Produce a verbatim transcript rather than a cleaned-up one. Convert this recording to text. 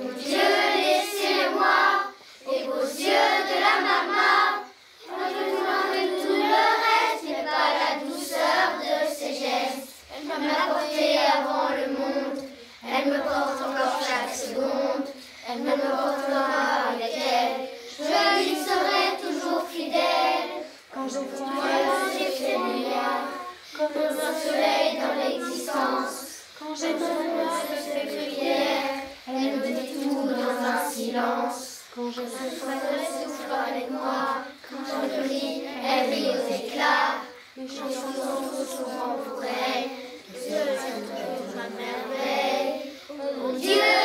Mon Dieu, laissez-le-moi, les beaux yeux de la maman. Loin de tout le reste, mais pas la douceur de ses gestes. Elle m'a porté avant le monde, elle me porte encore chaque seconde. Elle me portera avec elle, je lui serai toujours fidèle. Quand je vois j'ai fait lumière, comme un soleil dans l'existence. Quand je me fais prière, elle me dit tout dans un silence. Quand je souffle avec moi, quand je ris, elle rit aux éclats. Mes chansons sont trop souvent pour elle, je chante ma merveille. Oh mon Dieu!